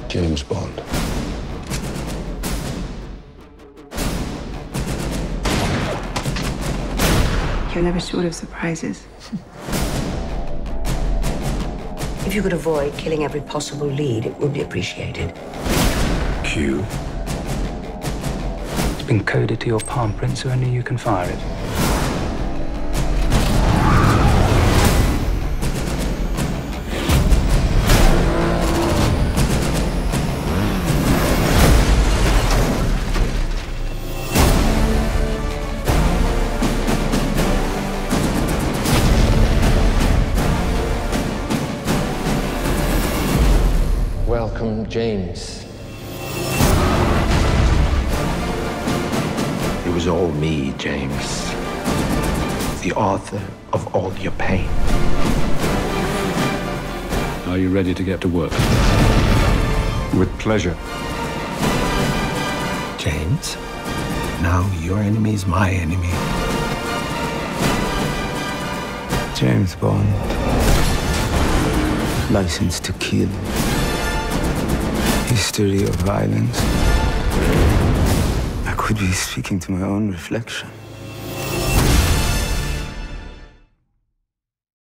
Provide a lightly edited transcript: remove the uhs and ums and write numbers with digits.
James Bond. You're never short of surprises. If you could avoid killing every possible lead, it would be appreciated. Q. It's been coded to your palm print, so only you can fire it. Welcome, James. It was all me, James. The author of all your pain. Are you ready to get to work? With pleasure. James, now your enemy is my enemy. James Bond. License to kill. History of violence. I could be speaking to my own reflection.